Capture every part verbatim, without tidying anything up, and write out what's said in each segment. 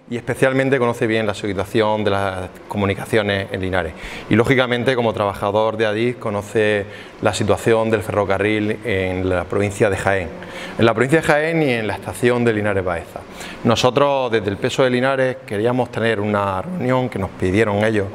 y especialmente conoce bien la situación de las comunicaciones en Linares. Y lógicamente, como trabajador de Adif, conoce la situación del ferrocarril en la provincia de Jaén, en la provincia de Jaén y en la estación de Linares Baeza. Nosotros, desde el P S O E de Linares, queríamos tener una reunión que nos pidieron ellos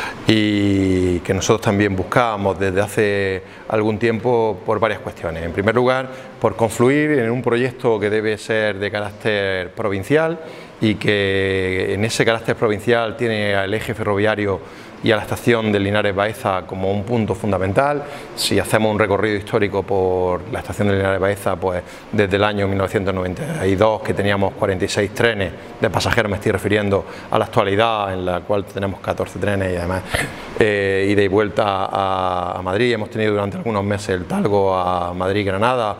y que nosotros también buscábamos desde hace algún tiempo por varias cuestiones. En primer lugar, por confluir en un proyecto que debe ser de carácter provincial y que en ese carácter provincial tiene al eje ferroviario y a la estación de Linares Baeza como un punto fundamental. Si hacemos un recorrido histórico por la estación de Linares Baeza, pues desde el año mil novecientos noventa y dos, que teníamos cuarenta y seis trenes de pasajeros, me estoy refiriendo a la actualidad, en la cual tenemos catorce trenes y además eh, ida y vuelta a, a Madrid. Hemos tenido durante algunos meses el Talgo a Madrid-Granada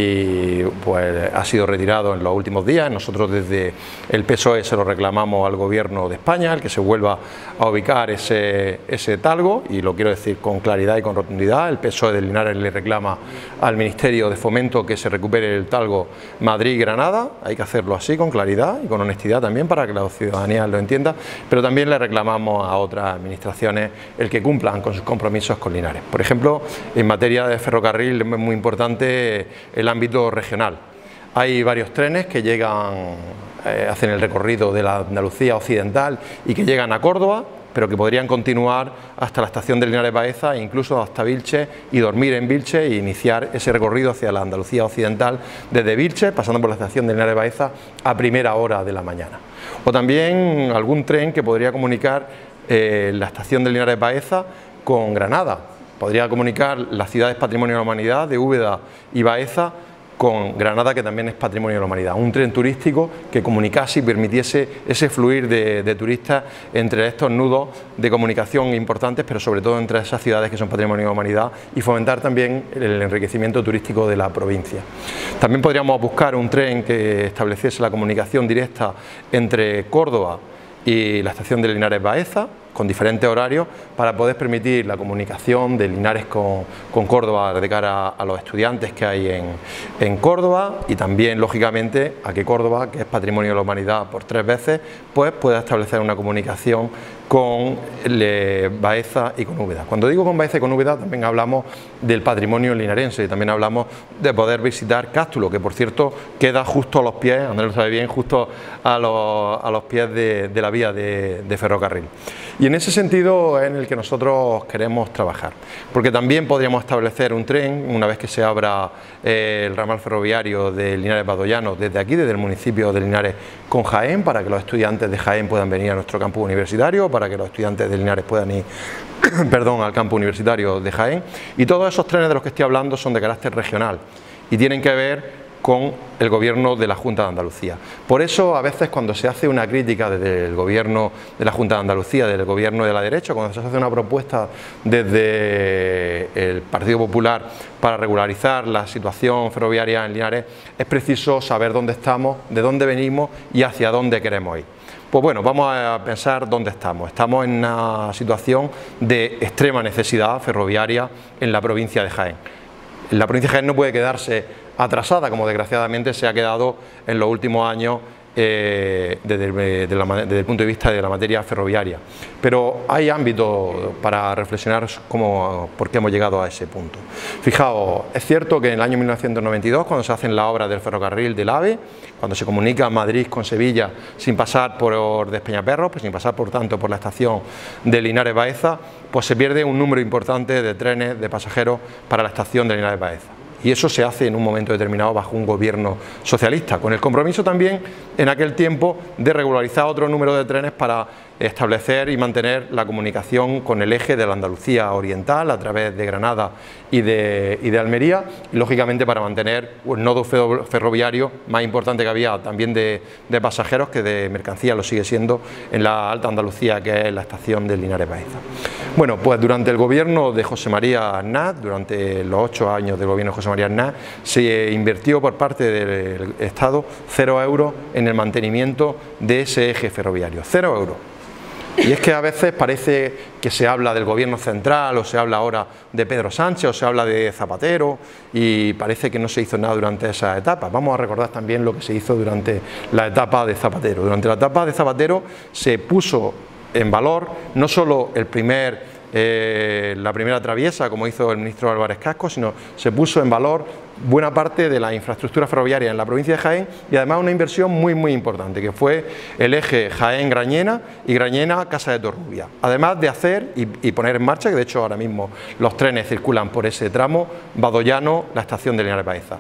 y pues ha sido retirado en los últimos días. Nosotros desde el P S O E se lo reclamamos al Gobierno de España, el que se vuelva a ubicar ese ese talgo, y lo quiero decir con claridad y con rotundidad. El P S O E de Linares le reclama al Ministerio de Fomento que se recupere el talgo Madrid-Granada. Hay que hacerlo así, con claridad y con honestidad también, para que la ciudadanía lo entienda, pero también le reclamamos a otras administraciones el que cumplan con sus compromisos con Linares. Por ejemplo, en materia de ferrocarril es muy importante el ámbito regional. Hay varios trenes que llegan, eh, hacen el recorrido de la Andalucía occidental y que llegan a Córdoba, pero que podrían continuar hasta la estación de Linares Baeza e incluso hasta Vilche y dormir en Vilche e iniciar ese recorrido hacia la Andalucía occidental desde Vilche, pasando por la estación de Linares Baeza a primera hora de la mañana. O también algún tren que podría comunicar eh, la estación de Linares Baeza con Granada. Podría comunicar las ciudades Patrimonio de la Humanidad de Úbeda y Baeza con Granada, que también es Patrimonio de la Humanidad. Un tren turístico que comunicase y permitiese ese fluir de, de turistas entre estos nudos de comunicación importantes, pero sobre todo entre esas ciudades que son Patrimonio de la Humanidad, y fomentar también el enriquecimiento turístico de la provincia. También podríamos buscar un tren que estableciese la comunicación directa entre Córdoba y la estación de Linares Baeza, con diferentes horarios, para poder permitir la comunicación de Linares con, con Córdoba de cara a los estudiantes que hay en, en Córdoba, y también, lógicamente, a que Córdoba, que es Patrimonio de la Humanidad por tres veces, pues pueda establecer una comunicación con le, Baeza y con Úbeda. Cuando digo con Baeza y con Úbeda, también hablamos del patrimonio linarense, y también hablamos de poder visitar Cástulo, que por cierto queda justo a los pies, Andrés lo sabe bien, justo a los, a los pies de, de la vía de, de ferrocarril. Y en ese sentido es en el que nosotros queremos trabajar, porque también podríamos establecer un tren, una vez que se abra eh, el ramal ferroviario de Linares Badoyano, desde aquí, desde el municipio de Linares con Jaén, para que los estudiantes de Jaén puedan venir a nuestro campus universitario, para que los estudiantes de Linares puedan ir perdón, al campus universitario de Jaén. Y todos esos trenes de los que estoy hablando son de carácter regional y tienen que ver con el gobierno de la Junta de Andalucía. Por eso, a veces, cuando se hace una crítica desde el gobierno de la Junta de Andalucía, desde el gobierno de la derecha, cuando se hace una propuesta desde el Partido Popular para regularizar la situación ferroviaria en Linares, es preciso saber dónde estamos, de dónde venimos y hacia dónde queremos ir. Pues bueno, vamos a pensar dónde estamos. Estamos en una situación de extrema necesidad ferroviaria en la provincia de Jaén. La provincia de Jaén no puede quedarse atrasada, como desgraciadamente se ha quedado en los últimos años eh, desde, el, de la, desde el punto de vista de la materia ferroviaria. Pero hay ámbitos para reflexionar cómo, por qué hemos llegado a ese punto. Fijaos, es cierto que en el año mil novecientos noventa y dos, cuando se hacen las obras del ferrocarril del AVE, cuando se comunica Madrid con Sevilla sin pasar por Despeñaperros, pues sin pasar por tanto por la estación de Linares Baeza, pues se pierde un número importante de trenes de pasajeros para la estación de Linares Baeza. Y eso se hace en un momento determinado bajo un gobierno socialista, con el compromiso también en aquel tiempo de regularizar otro número de trenes para establecer y mantener la comunicación con el eje de la Andalucía oriental a través de Granada y de, y de Almería, y lógicamente para mantener un nodo ferroviario más importante que había también de, de pasajeros que de mercancía, lo sigue siendo en la Alta Andalucía, que es la estación de Linares Baeza. Bueno, pues durante el gobierno de José María Aznar, durante los ocho años del gobierno de José María Aznar, se invirtió por parte del Estado cero euros en el mantenimiento de ese eje ferroviario, cero euros. Y es que a veces parece que se habla del gobierno central, o se habla ahora de Pedro Sánchez, o se habla de Zapatero, y parece que no se hizo nada durante esa etapa. Vamos a recordar también lo que se hizo durante la etapa de Zapatero. Durante la etapa de Zapatero se puso en valor no solo el primer Eh, la primera traviesa, como hizo el ministro Álvarez Cascos, sino se puso en valor buena parte de la infraestructura ferroviaria en la provincia de Jaén, y además una inversión muy muy importante, que fue el eje Jaén-Grañena y Grañena-Casa de Torrubia, además de hacer y, y poner en marcha, que de hecho ahora mismo los trenes circulan por ese tramo, Badollano, la estación de Linares Baeza.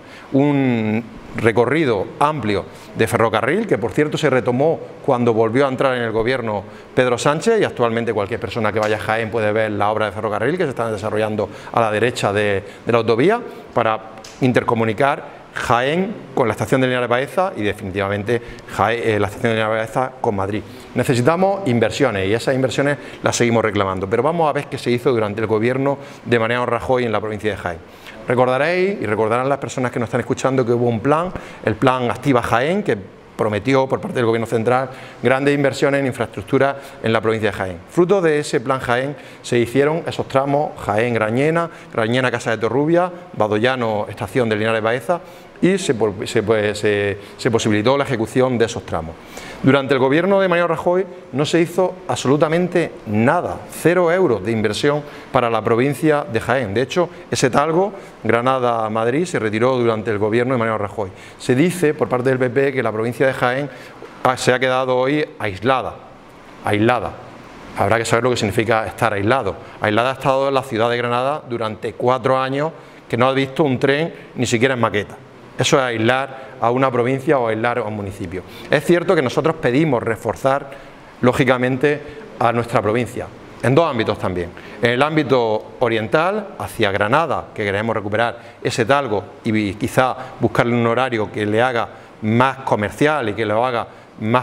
Un recorrido amplio de ferrocarril, que por cierto se retomó cuando volvió a entrar en el gobierno Pedro Sánchez, y actualmente cualquier persona que vaya a Jaén puede ver la obra de ferrocarril que se están desarrollando a la derecha de, de la autovía para intercomunicar Jaén con la estación de Linares Baeza y definitivamente Jaén, eh, la estación de Linares Baeza con Madrid. Necesitamos inversiones y esas inversiones las seguimos reclamando, pero vamos a ver qué se hizo durante el gobierno de Mariano Rajoy en la provincia de Jaén. Recordaréis y recordarán las personas que nos están escuchando que hubo un plan, el plan Activa Jaén, que prometió por parte del Gobierno central grandes inversiones en infraestructura en la provincia de Jaén. Fruto de ese plan Jaén se hicieron esos tramos Jaén-Grañena, Grañena-Casa de Torrubia, Badollano, estación de Linares Baeza, y se, se, se, se posibilitó la ejecución de esos tramos. Durante el gobierno de Mariano Rajoy no se hizo absolutamente nada, cero euros de inversión para la provincia de Jaén. De hecho, ese talgo, Granada-Madrid, se retiró durante el gobierno de Mariano Rajoy. Se dice por parte del P P que la provincia de Jaén se ha quedado hoy aislada, aislada. Habrá que saber lo que significa estar aislado. Aislada ha estado en la ciudad de Granada durante cuatro años, que no ha visto un tren ni siquiera en maqueta. Eso es aislar a una provincia o aislar a un municipio. Es cierto que nosotros pedimos reforzar, lógicamente, a nuestra provincia, en dos ámbitos también. En el ámbito oriental, hacia Granada, que queremos recuperar ese talgo y quizá buscarle un horario que le haga más comercial y que lo haga más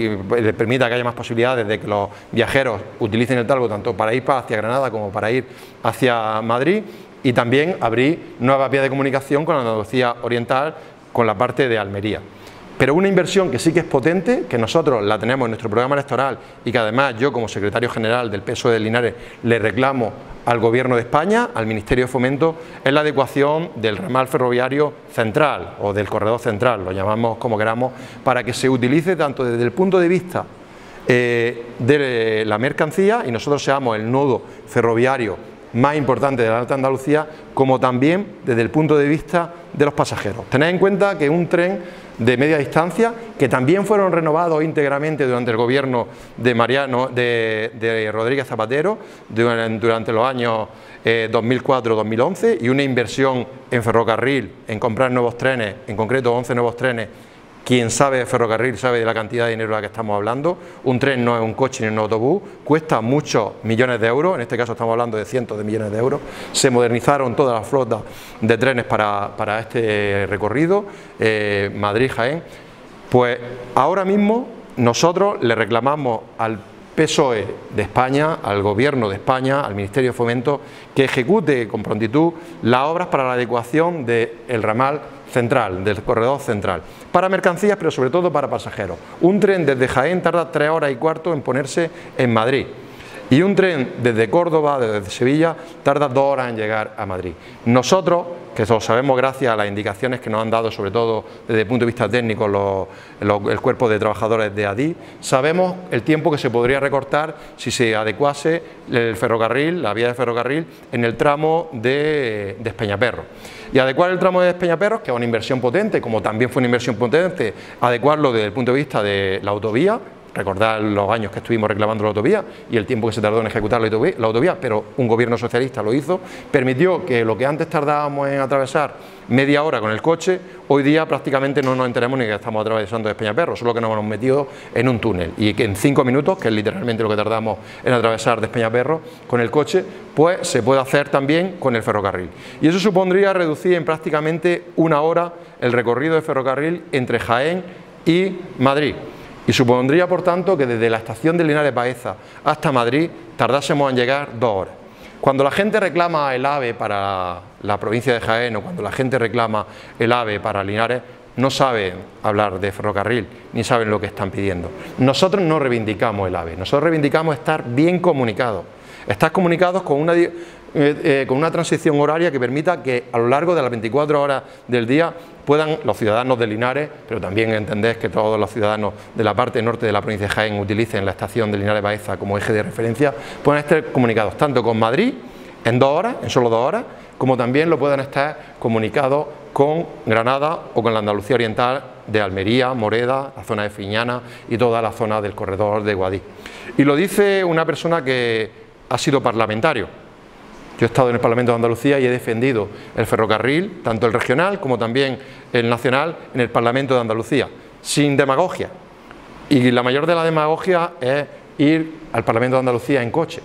le permita que haya más posibilidades de que los viajeros utilicen el talgo tanto para ir hacia Granada como para ir hacia Madrid. Y también abrir nuevas vías de comunicación con la Andalucía Oriental, con la parte de Almería. Pero una inversión que sí que es potente, que nosotros la tenemos en nuestro programa electoral y que además yo como secretario general del P S O E de Linares le reclamo al Gobierno de España, al Ministerio de Fomento, es la adecuación del ramal ferroviario central o del corredor central, lo llamamos como queramos, para que se utilice tanto desde el punto de vista eh, de la mercancía y nosotros seamos el nudo ferroviario más importante de la Alta Andalucía, como también desde el punto de vista de los pasajeros. Tened en cuenta que un tren de media distancia, que también fueron renovados íntegramente durante el gobierno de Mariano de, de Rodríguez Zapatero durante, durante los años eh, dos mil cuatro dos mil once, y una inversión en ferrocarril, en comprar nuevos trenes, en concreto once nuevos trenes. Quien sabe de ferrocarril sabe de la cantidad de dinero de la que estamos hablando. Un tren no es un coche ni un autobús, cuesta muchos millones de euros, en este caso estamos hablando de cientos de millones de euros. Se modernizaron todas las flotas de trenes para, para este recorrido, eh, Madrid-Jaén. Pues ahora mismo nosotros le reclamamos al P S O E de España, al Gobierno de España, al Ministerio de Fomento, que ejecute con prontitud las obras para la adecuación del ramal central, del corredor central, para mercancías pero sobre todo para pasajeros. Un tren desde Jaén tarda tres horas y cuarto en ponerse en Madrid y un tren desde Córdoba, desde Sevilla, tarda dos horas en llegar a Madrid. Nosotros, que lo sabemos gracias a las indicaciones que nos han dado sobre todo desde el punto de vista técnico los, los, el cuerpo de trabajadores de Adif, sabemos el tiempo que se podría recortar si se adecuase el ferrocarril, la vía de ferrocarril en el tramo de, de Espeñaperros. Y adecuar el tramo de Espeñaperros, que es una inversión potente, como también fue una inversión potente, adecuarlo desde el punto de vista de la autovía. Recordar los años que estuvimos reclamando la autovía y el tiempo que se tardó en ejecutar la autovía, la autovía, pero un gobierno socialista lo hizo, permitió que lo que antes tardábamos en atravesar media hora con el coche, hoy día prácticamente no nos enteramos ni que estamos atravesando Despeñaperros, solo que nos hemos metido en un túnel y que en cinco minutos, que es literalmente lo que tardamos en atravesar Despeñaperros con el coche, pues se puede hacer también con el ferrocarril. Y eso supondría reducir en prácticamente una hora el recorrido de ferrocarril entre Jaén y Madrid. Y supondría, por tanto, que desde la estación de Linares Baeza hasta Madrid tardásemos en llegar dos horas. Cuando la gente reclama el AVE para la provincia de Jaén o cuando la gente reclama el AVE para Linares, no saben hablar de ferrocarril ni saben lo que están pidiendo. Nosotros no reivindicamos el AVE, nosotros reivindicamos estar bien comunicados, estar comunicados con una, eh, eh, con una transición horaria que permita que a lo largo de las veinticuatro horas del día puedan los ciudadanos de Linares, pero también entendés que todos los ciudadanos de la parte norte de la provincia de Jaén utilicen la estación de Linares Baeza como eje de referencia, puedan estar comunicados tanto con Madrid en dos horas, en solo dos horas, como también lo puedan estar comunicados con Granada o con la Andalucía Oriental de Almería, Moreda, la zona de Fiñana y toda la zona del corredor de Guadix. Y lo dice una persona que ha sido parlamentario. Yo he estado en el Parlamento de Andalucía y he defendido el ferrocarril, tanto el regional como también el nacional, en el Parlamento de Andalucía, sin demagogia. Y la mayor de la demagogia es ir al Parlamento de Andalucía en coche.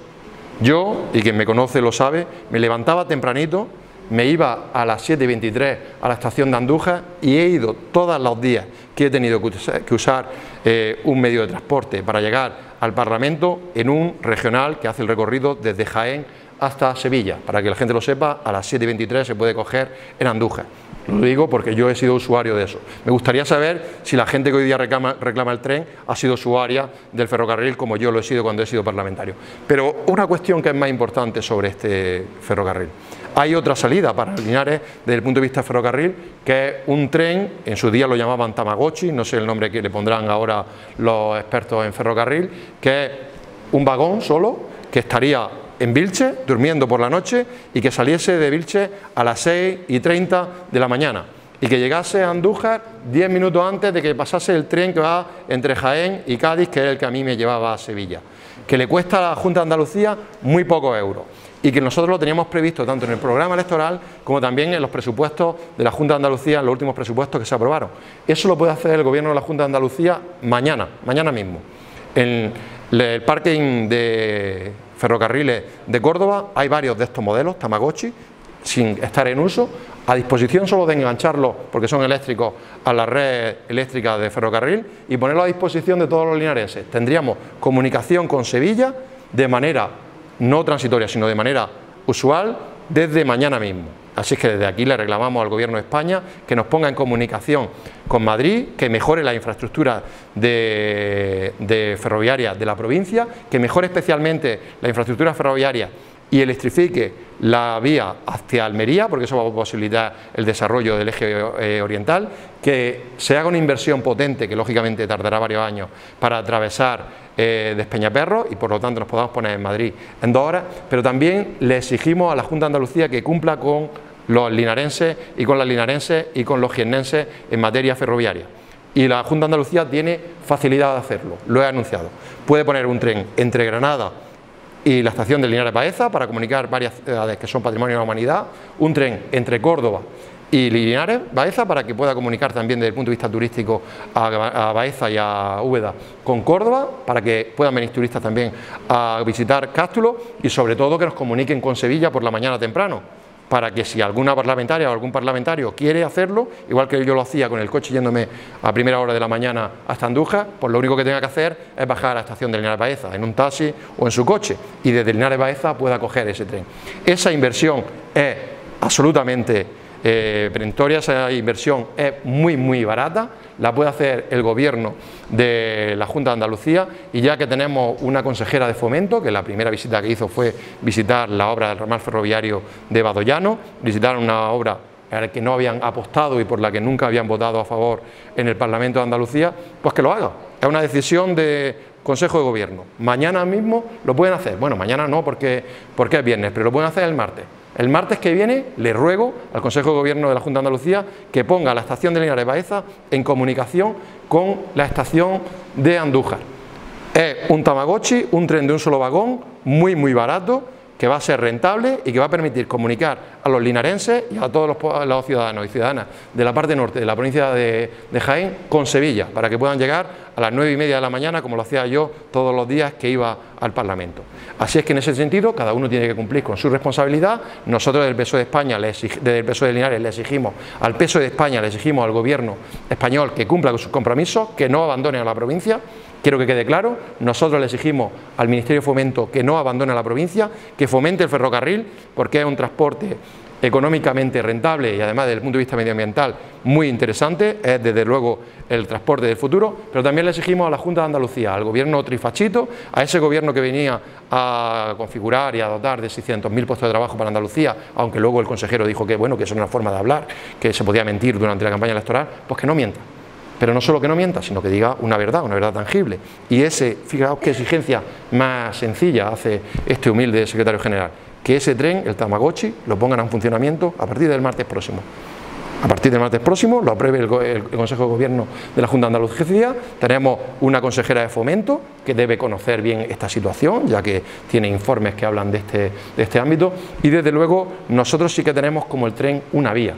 Yo, y quien me conoce lo sabe, me levantaba tempranito, me iba a las siete y veintitrés a la estación de Andújar y he ido todos los días que he tenido que usar eh, un medio de transporte para llegar al Parlamento en un regional que hace el recorrido desde Jaén hasta Sevilla. Para que la gente lo sepa, a las siete y veintitrés se puede coger en Andújar. Lo digo porque yo he sido usuario de eso. Me gustaría saber si la gente que hoy día reclama, reclama el tren ha sido usuaria del ferrocarril como yo lo he sido cuando he sido parlamentario. Pero una cuestión que es más importante sobre este ferrocarril. Hay otra salida para Linares desde el punto de vista ferrocarril, que es un tren, en su día lo llamaban Tamagotchi, no sé el nombre que le pondrán ahora los expertos en ferrocarril, que es un vagón solo que estaría en Vilche, durmiendo por la noche, y que saliese de Vilche a las seis y treinta de la mañana y que llegase a Andújar diez minutos antes de que pasase el tren que va entre Jaén y Cádiz, que es el que a mí me llevaba a Sevilla, que le cuesta a la Junta de Andalucía muy pocos euros y que nosotros lo teníamos previsto tanto en el programa electoral como también en los presupuestos de la Junta de Andalucía, en los últimos presupuestos que se aprobaron. Eso lo puede hacer el Gobierno de la Junta de Andalucía mañana, mañana mismo. En el parking de ferrocarriles de Córdoba hay varios de estos modelos, Tamagotchi, sin estar en uso, a disposición solo de engancharlos, porque son eléctricos, a la red eléctrica de ferrocarril y ponerlos a disposición de todos los linarenses. Tendríamos comunicación con Sevilla de manera no transitoria, sino de manera usual desde mañana mismo. Así es que desde aquí le reclamamos al Gobierno de España que nos ponga en comunicación con Madrid, que mejore la infraestructura de, de ferroviaria de la provincia, que mejore especialmente la infraestructura ferroviaria y electrifique la vía hacia Almería, porque eso va a posibilitar el desarrollo del eje eh, oriental, que se haga una inversión potente, que lógicamente tardará varios años, para atravesar eh, Despeñaperros y por lo tanto nos podamos poner en Madrid en dos horas, pero también le exigimos a la Junta de Andalucía que cumpla con los linarenses y con las linarenses y con los jiennenses en materia ferroviaria. Y la Junta de Andalucía tiene facilidad de hacerlo, lo he anunciado. Puede poner un tren entre Granada y la estación de Linares Baeza para comunicar varias ciudades que son patrimonio de la humanidad, un tren entre Córdoba y Linares Baeza para que pueda comunicar también desde el punto de vista turístico a, a Baeza y a Úbeda con Córdoba, para que puedan venir turistas también a visitar Cástulo y sobre todo que nos comuniquen con Sevilla por la mañana temprano, para que si alguna parlamentaria o algún parlamentario quiere hacerlo, igual que yo lo hacía con el coche yéndome a primera hora de la mañana hasta Andújar, pues lo único que tenga que hacer es bajar a la estación de Linares Baeza en un taxi o en su coche y desde Linares Baeza pueda coger ese tren. Esa inversión es absolutamente eh, perentoria, esa inversión es muy muy barata, la puede hacer el Gobierno de la Junta de Andalucía y ya que tenemos una consejera de Fomento, que la primera visita que hizo fue visitar la obra del ramal ferroviario de Badollano, visitar una obra a la que no habían apostado y por la que nunca habían votado a favor en el Parlamento de Andalucía, pues que lo haga. Es una decisión de Consejo de Gobierno. Mañana mismo lo pueden hacer. Bueno, mañana no porque, porque es viernes, pero lo pueden hacer el martes. El martes que viene le ruego al Consejo de Gobierno de la Junta de Andalucía que ponga la estación de Linares Baeza en comunicación con la estación de Andújar. Es un Tamagotchi, un tren de un solo vagón, muy muy barato, que va a ser rentable y que va a permitir comunicar a los linarenses y a todos los, los ciudadanos y ciudadanas de la parte norte de la provincia de, de Jaén con Sevilla, para que puedan llegar a las nueve y media de la mañana, como lo hacía yo todos los días que iba al Parlamento. Así es que en ese sentido cada uno tiene que cumplir con su responsabilidad. Nosotros desde el P S O E de España, le exig, desde el P S O E de Linares le exigimos al P S O E de España, le exigimos al Gobierno español que cumpla con sus compromisos, que no abandone a la provincia. Quiero que quede claro, nosotros le exigimos al Ministerio de Fomento que no abandone a la provincia, que fomente el ferrocarril, porque es un transporte económicamente rentable y además desde el punto de vista medioambiental muy interesante, es desde luego el transporte del futuro, pero también le exigimos a la Junta de Andalucía, al gobierno trifachito, a ese gobierno que venía a configurar y a dotar de seiscientos mil puestos de trabajo para Andalucía, aunque luego el consejero dijo que bueno, que eso era una forma de hablar, que se podía mentir durante la campaña electoral, pues que no mienta. Pero no solo que no mienta, sino que diga una verdad, una verdad tangible. Y ese, fijaos qué exigencia más sencilla hace este humilde secretario general, que ese tren, el Tamagotchi, lo pongan en funcionamiento a partir del martes próximo. A partir del martes próximo lo apruebe el, el Consejo de Gobierno de la Junta de Andalucía. Tenemos una consejera de Fomento que debe conocer bien esta situación, ya que tiene informes que hablan de este, de este ámbito. Y desde luego nosotros sí que tenemos como el tren una vía.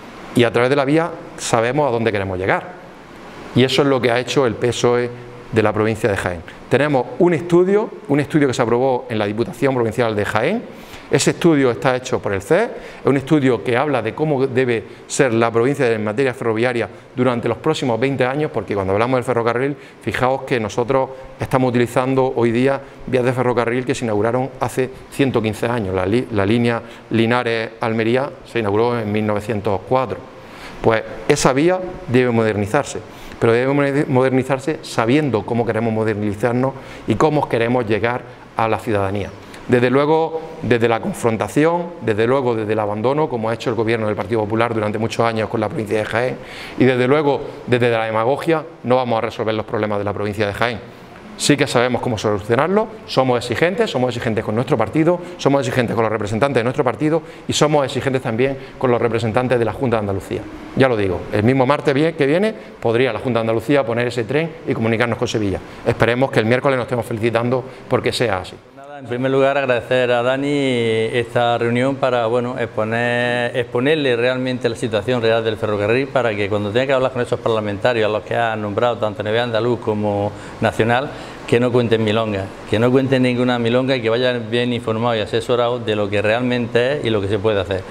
Y a través de la vía sabemos a dónde queremos llegar. Y eso es lo que ha hecho el P S O E de la provincia de Jaén. Tenemos un estudio, un estudio que se aprobó en la Diputación Provincial de Jaén. Ese estudio está hecho por el C E S, es un estudio que habla de cómo debe ser la provincia en materia ferroviaria durante los próximos veinte años, porque cuando hablamos del ferrocarril, fijaos que nosotros estamos utilizando hoy día vías de ferrocarril que se inauguraron hace ciento quince años. La, li, la línea Linares-Almería se inauguró en mil novecientos cuatro. Pues esa vía debe modernizarse, pero debe modernizarse sabiendo cómo queremos modernizarnos y cómo queremos llegar a la ciudadanía. Desde luego, desde la confrontación, desde luego desde el abandono, como ha hecho el gobierno del Partido Popular durante muchos años con la provincia de Jaén, y desde luego desde la demagogia, no vamos a resolver los problemas de la provincia de Jaén. Sí que sabemos cómo solucionarlo, somos exigentes, somos exigentes con nuestro partido, somos exigentes con los representantes de nuestro partido y somos exigentes también con los representantes de la Junta de Andalucía. Ya lo digo, el mismo martes que viene podría la Junta de Andalucía poner ese tren y comunicarnos con Sevilla. Esperemos que el miércoles nos estemos felicitando porque sea así. En primer lugar, agradecer a Dani esta reunión para bueno, exponer, exponerle realmente la situación real del ferrocarril, para que cuando tenga que hablar con esos parlamentarios a los que ha nombrado tanto a nivel andaluz como nacional, que no cuenten milongas, que no cuenten ninguna milonga y que vayan bien informados y asesorados de lo que realmente es y lo que se puede hacer.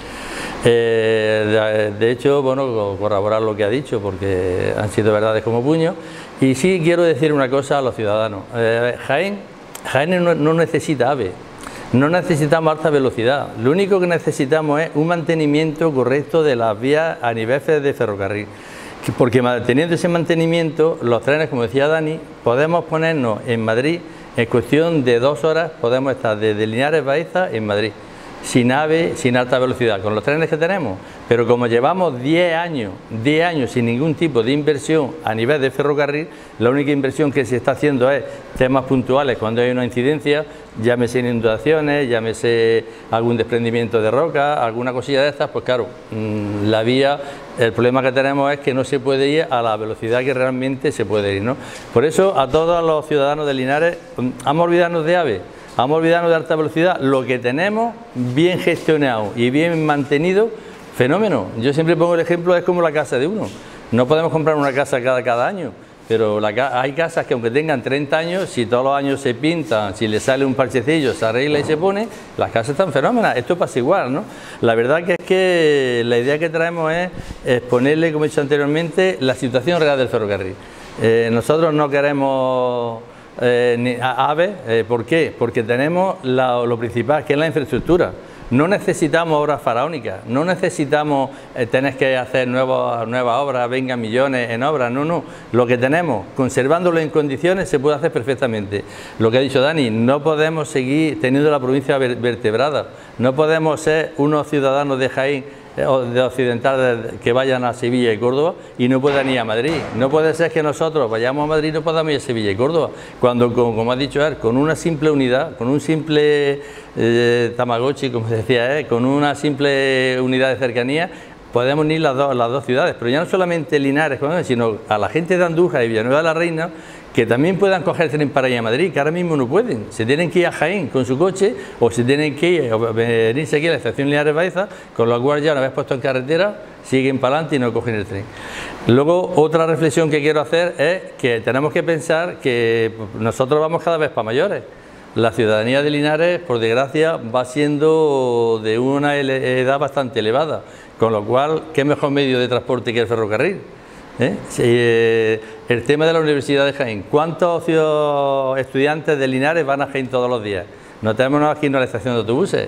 Eh, de, de hecho, bueno, corroborar lo que ha dicho, porque han sido verdades como puño. Y sí quiero decir una cosa a los ciudadanos. Eh, Jaén Jaén no, no necesita AVE, no necesitamos alta velocidad, lo único que necesitamos es un mantenimiento correcto de las vías a nivel de ferrocarril, porque teniendo ese mantenimiento, los trenes, como decía Dani, podemos ponernos en Madrid, en cuestión de dos horas podemos estar desde Linares Baeza en Madrid, sin AVE, sin alta velocidad, con los trenes que tenemos, pero como llevamos diez años, diez años sin ningún tipo de inversión a nivel de ferrocarril, la única inversión que se está haciendo es temas puntuales cuando hay una incidencia, llámese inundaciones, llámese algún desprendimiento de roca, alguna cosilla de estas, pues claro, la vía, el problema que tenemos es que no se puede ir a la velocidad que realmente se puede ir, ¿no? Por eso a todos los ciudadanos de Linares, vamos a olvidarnos de AVE, vamos a olvidarnos de alta velocidad, lo que tenemos bien gestionado y bien mantenido, fenómeno. Yo siempre pongo el ejemplo, es como la casa de uno, no podemos comprar una casa cada, cada año, pero la, hay casas que aunque tengan treinta años, si todos los años se pintan, si le sale un parchecillo, se arregla y se pone, las casas están fenómenas. Esto pasa igual, ¿no? La verdad que es que la idea que traemos es exponerle, como he dicho anteriormente, la situación real del ferrocarril. Eh, nosotros no queremos eh, ni AVE, eh, ¿por qué? Porque tenemos la, lo principal, que es la infraestructura. No necesitamos obras faraónicas, no necesitamos eh, tener que hacer nuevas, nuevas obras, vengan millones en obras, no, no. Lo que tenemos, conservándolo en condiciones, se puede hacer perfectamente. Lo que ha dicho Dani, no podemos seguir teniendo la provincia vertebrada, no podemos ser unos ciudadanos de Jaén de occidental que vayan a Sevilla y Córdoba y no puedan ir a Madrid. No puede ser que nosotros vayamos a Madrid y no podamos ir a Sevilla y Córdoba, cuando, como, como ha dicho él, con una simple unidad, con un simple eh, Tamagotchi, como decía él, con una simple unidad de cercanía, podemos ir las dos, las dos ciudades, pero ya no solamente Linares, sino a la gente de Andújar y Villanueva de la Reina, que también puedan coger el tren para ir a Madrid, que ahora mismo no pueden, se tienen que ir a Jaén con su coche o se tienen que ir, o venirse aquí a la estación Linares Baeza, con lo cual ya una vez puesto en carretera, siguen para adelante y no cogen el tren. Luego, otra reflexión que quiero hacer es que tenemos que pensar que nosotros vamos cada vez para mayores. La ciudadanía de Linares, por desgracia, va siendo de una edad bastante elevada, con lo cual, ¿qué mejor medio de transporte que el ferrocarril? ¿Eh? Sí, eh, el tema de la Universidad de Jaén, ¿cuántos estudiantes de Linares van a Jaén todos los días? No tenemos aquí en la estación de autobuses,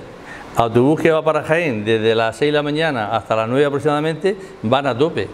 autobús que va para Jaén desde las seis de la mañana hasta las nueve aproximadamente, van a tope.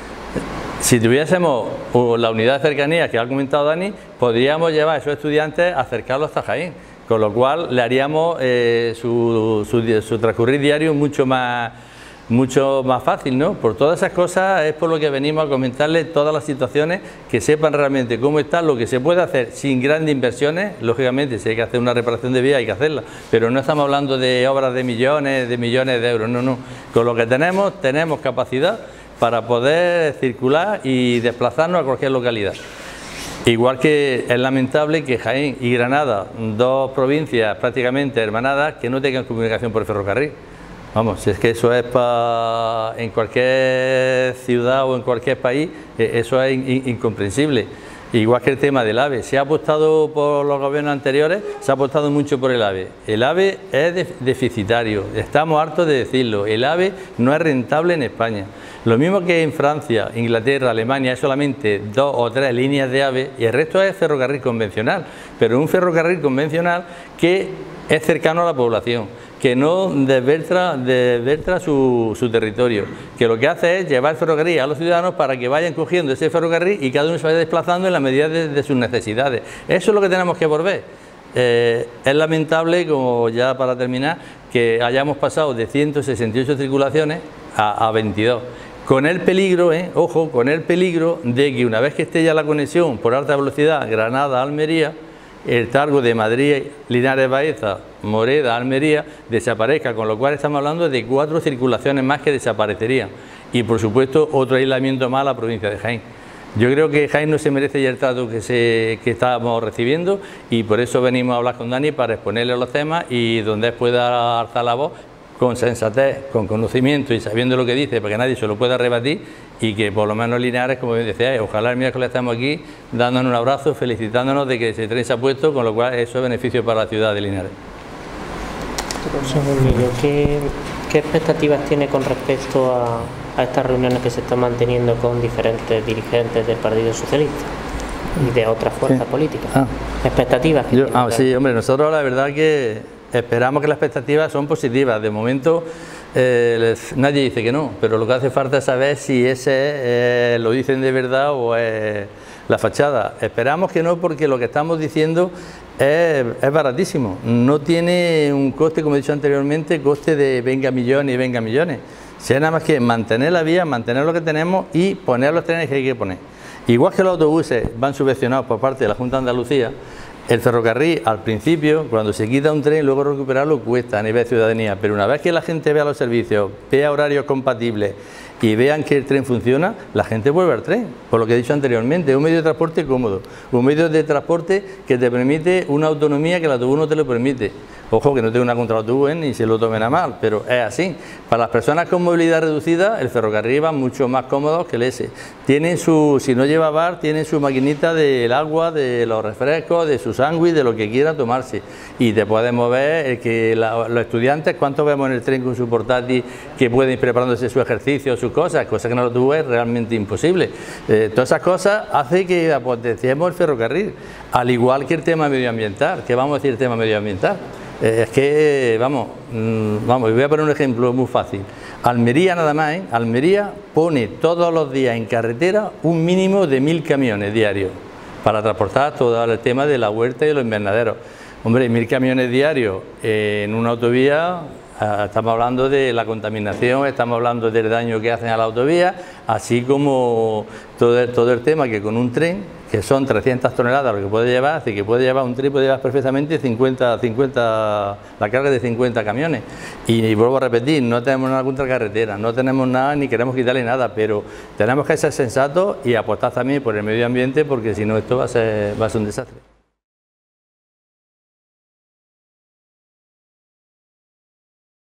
Si tuviésemos la unidad de cercanía que ha comentado Dani, podríamos llevar a esos estudiantes a acercarlos hasta Jaén, con lo cual le haríamos eh, su, su, su transcurrir diario mucho más, mucho más fácil, ¿no? Por todas esas cosas es por lo que venimos a comentarles todas las situaciones, que sepan realmente cómo está, lo que se puede hacer sin grandes inversiones. Lógicamente, si hay que hacer una reparación de vía hay que hacerla, pero no estamos hablando de obras de millones, de millones de euros, no, no. Con lo que tenemos, tenemos capacidad para poder circular y desplazarnos a cualquier localidad. Igual que es lamentable que Jaén y Granada, dos provincias prácticamente hermanadas, que no tengan comunicación por ferrocarril. Vamos, si es que eso es para en cualquier ciudad o en cualquier país, eso es in, in, incomprensible. Igual que el tema del AVE, se ha apostado por los gobiernos anteriores, se ha apostado mucho por el AVE. El AVE es de, deficitario, estamos hartos de decirlo, el AVE no es rentable en España. Lo mismo que en Francia, Inglaterra, Alemania, hay solamente dos o tres líneas de AVE y el resto es ferrocarril convencional, pero un ferrocarril convencional que es cercano a la población, que no desvertra, desvertra su, su territorio, que lo que hace es llevar el ferrocarril a los ciudadanos para que vayan cogiendo ese ferrocarril y cada uno se vaya desplazando en la medida de, de sus necesidades. Eso es lo que tenemos que volver. Eh, es lamentable, como ya para terminar, que hayamos pasado de ciento sesenta y ocho circulaciones a, a veintidós. Con el peligro, eh, ojo, con el peligro de que una vez que esté ya la conexión por alta velocidad Granada-Almería, el targo de Madrid, Linares, Baeza, Moreda, Almería desaparezca, con lo cual estamos hablando de cuatro circulaciones más que desaparecerían y por supuesto otro aislamiento más a la provincia de Jaén. Yo creo que Jaén no se merece ya el trato que, se, que estamos recibiendo y por eso venimos a hablar con Dani para exponerle los temas y donde él pueda alzar la voz con sensatez, con conocimiento y sabiendo lo que dice, para que nadie se lo pueda rebatir y que por lo menos Linares, como decía, ojalá el miércoles estamos aquí dándonos un abrazo, felicitándonos de que ese tren se ha puesto, con lo cual eso es beneficio para la ciudad de Linares. ¿Qué, qué expectativas tiene con respecto a, a estas reuniones que se están manteniendo con diferentes dirigentes del Partido Socialista y de otras fuerzas sí. políticas? Ah. ¿Expectativas? Que Yo, ah, sí, hombre, nosotros la verdad que esperamos que las expectativas son positivas. De momento eh, les, nadie dice que no, pero lo que hace falta es saber si ese eh, lo dicen de verdad o es la fachada. Esperamos que no, porque lo que estamos diciendo es, es baratísimo. No tiene un coste, como he dicho anteriormente, coste de venga millones y venga millones. Si es nada más que mantener la vía, mantener lo que tenemos y poner los trenes que hay que poner. Igual que los autobuses van subvencionados por parte de la Junta de Andalucía, el ferrocarril al principio, cuando se quita un tren, luego recuperarlo cuesta a nivel de ciudadanía, pero una vez que la gente vea los servicios, vea horarios compatibles y vean que el tren funciona, la gente vuelve al tren, por lo que he dicho anteriormente, es un medio de transporte cómodo, un medio de transporte que te permite una autonomía que el autobús no te lo permite. Ojo, que no tengo una contra el autobús, ¿eh? Ni se lo tomen a mal, pero es así. Para las personas con movilidad reducida, el ferrocarril va mucho más cómodo que el S. Tiene su, si no lleva bar, tiene su maquinita del agua, de los refrescos, de su sándwich, de lo que quiera tomarse. Y te puedes mover, el que la, los estudiantes, ¿cuántos vemos en el tren con su portátil que pueden ir preparándose su ejercicio, sus cosas? Cosas que en el autobús es realmente imposible. Eh, todas esas cosas hacen que potenciemos el ferrocarril, al igual que el tema medioambiental. ¿Qué vamos a decir el tema medioambiental? Eh, es que, vamos, mmm, vamos, voy a poner un ejemplo muy fácil. Almería nada más, ¿eh? Almería pone todos los días en carretera un mínimo de mil camiones diarios para transportar todo el tema de la huerta y de los invernaderos. Hombre, mil camiones diarios eh, en una autovía, eh, estamos hablando de la contaminación, estamos hablando del daño que hacen a la autovía, así como todo el, todo el tema que con un tren, que son trescientas toneladas lo que puede llevar, así que puede llevar un tren, puede llevar perfectamente cincuenta, cincuenta, la carga de cincuenta camiones. Y, y vuelvo a repetir, no tenemos nada contra carretera, no tenemos nada ni queremos quitarle nada, pero tenemos que ser sensatos y apostar también por el medio ambiente, porque si no esto va a ser, va a ser un desastre.